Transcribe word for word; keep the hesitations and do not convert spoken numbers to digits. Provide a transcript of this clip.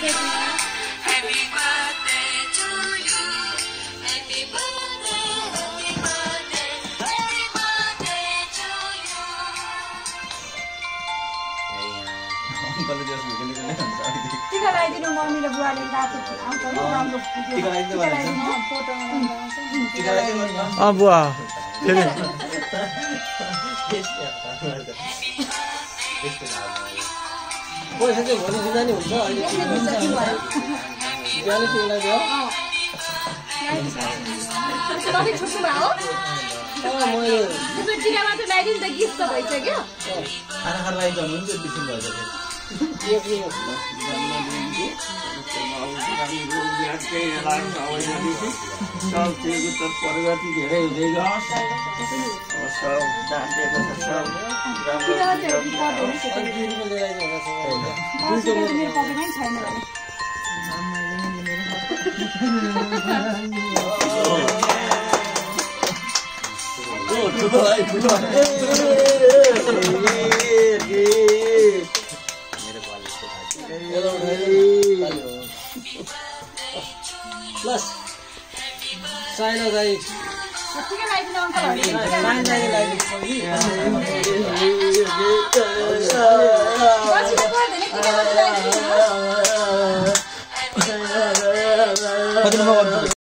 टिका लगाइदिनु मम्मी र बुवाले रातो आउँछ नि राम्रो टिका लगाइदिनु फोटोमा राम्रो आउँछ नि टिका लगाइदिनु अ बुवा फेरि पैसा चाहिँ भोलि दिँदा नि हुन्छ अहिले बिहान तिमीलाई दियो तपाईँ छुट्नु भयो मैले तपाईँ टिका मात्र लगाइदिनु त गिफ्ट त भइसक्यो खाना खान लागि जानुहुन्छ बिर्सिनु भएछ एक मिनट सब चीजको त प्रगति धेरै हुँदै गयो सब जानेको छ सब प्लस साइना दाइ टिका लगाइदिनु अङ्कलहरूले साइना दाइ लगाइदिनु पछि त पर्दैन टिका मात्र लगाइदिनु कति नम्बर